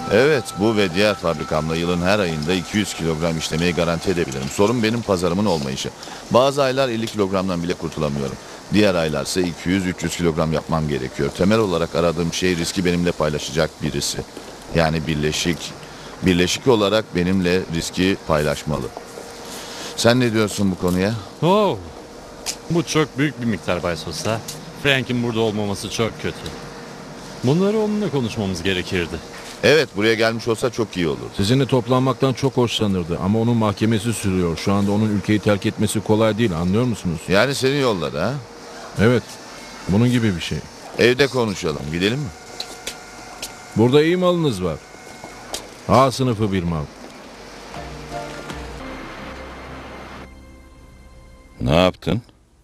Evet, bu ve diğer fabrikamla yılın her ayında 200 kilogram işlemeyi garanti edebilirim. Sorun benim pazarımın olmayışı. Bazı aylar 50 kilogramdan bile kurtulamıyorum. Diğer aylarsa 200-300 kilogram yapmam gerekiyor. Temel olarak aradığım şey riski benimle paylaşacak birisi. Yani birleşik olarak benimle riski paylaşmalı. Sen ne diyorsun bu konuya? Oh, bu çok büyük bir miktar Bay Sosa. Frank'in burada olmaması çok kötü. Bunları onunla konuşmamız gerekirdi. Evet, buraya gelmiş olsa çok iyi olur. Sizinle toplanmaktan çok hoşlanırdı ama onun mahkemesi sürüyor. Şu anda onun ülkeyi terk etmesi kolay değil, anlıyor musunuz? Yani seni yolladı ha? Evet, bunun gibi bir şey. Evde konuşalım, gidelim mi? Burada iyi malınız var. A sınıfı bir mal. Ne yaptın?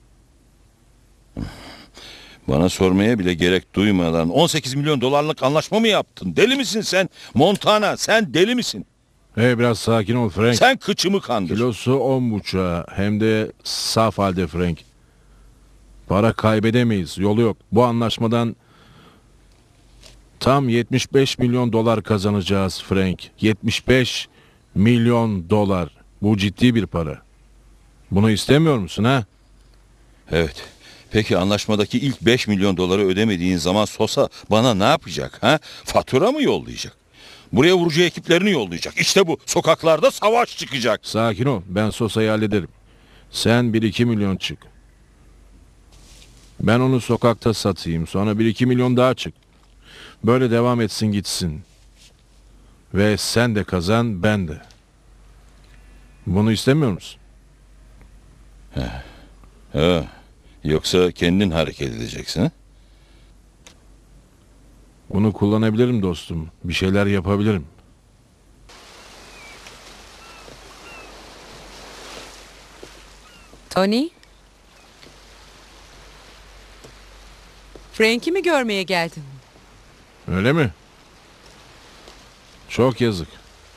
Bana sormaya bile gerek duymadan 18 milyon dolarlık anlaşma mı yaptın? Deli misin sen? Montana, sen deli misin? Hey, biraz sakin ol Frank. Sen kıçımı kandır. Kilosu 10,5 hem de saf halde Frank. Para kaybedemeyiz, yolu yok. Bu anlaşmadan tam 75 milyon dolar kazanacağız Frank. 75 milyon dolar. Bu ciddi bir para. Bunu istemiyor musun ha? Evet. Peki anlaşmadaki ilk 5 milyon doları ödemediğin zaman Sosa bana ne yapacak? Ha? Fatura mı yollayacak? Buraya vurucu ekiplerini yollayacak. İşte bu. Sokaklarda savaş çıkacak. Sakin ol, ben Sosa'yı hallederim. Sen 1-2 milyon çık. Ben onu sokakta satayım. Sonra 1-2 milyon daha çık. Böyle devam etsin gitsin. Ve sen de kazan, ben de. Bunu istemiyor musun? Ha. Yoksa kendin hareket edeceksin. Ha? Bunu kullanabilirim dostum. Bir şeyler yapabilirim. Tony? Frank'i mi görmeye geldin? Öyle mi? Çok yazık.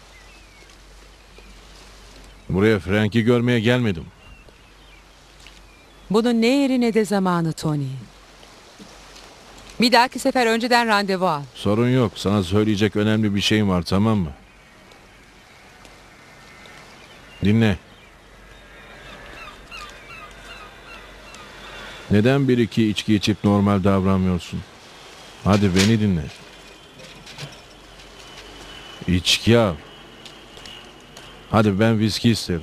Buraya Frank'i görmeye gelmedim. Bunun ne yeri ne de zamanı Tony. Bir dahaki sefer önceden randevu al. Sorun yok. Sana söyleyecek önemli bir şeyim var, tamam mı? Dinle. Neden 1-2 içki içip normal davranmıyorsun? Hadi beni dinle. İçki al. Hadi ben viski isterim.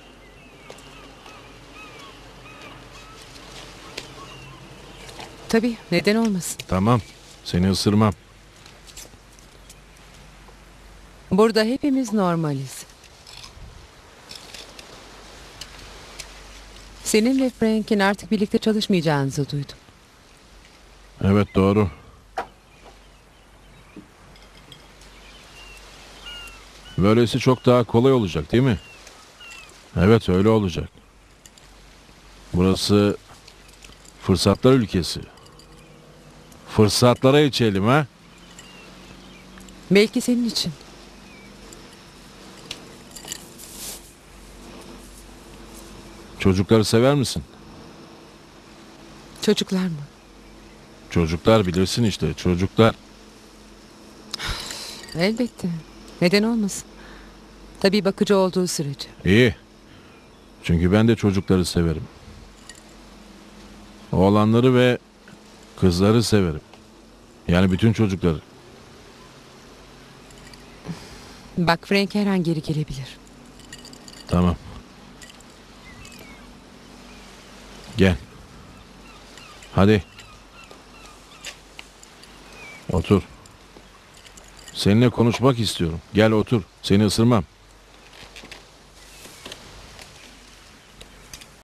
Tabii, neden olmasın. Tamam. Seni ısırmam. Burada hepimiz normaliz. Senin ve Frank'in artık birlikte çalışmayacağınızı duydum. Evet, doğru. Böylesi çok daha kolay olacak değil mi? Evet, öyle olacak. Burası fırsatlar ülkesi. Fırsatlara içelim ha? Belki senin için. Çocukları sever misin? Çocuklar mı? Çocuklar bilirsin işte, çocuklar. Elbette. Neden olmasın? Tabii bakıcı olduğu sürece. İyi. Çünkü ben de çocukları severim. Oğlanları ve kızları severim. Yani bütün çocukları. Bak Frank her an geri gelebilir. Tamam. Gel. Hadi. Otur. Seninle konuşmak istiyorum. Gel otur. Seni ısırmam.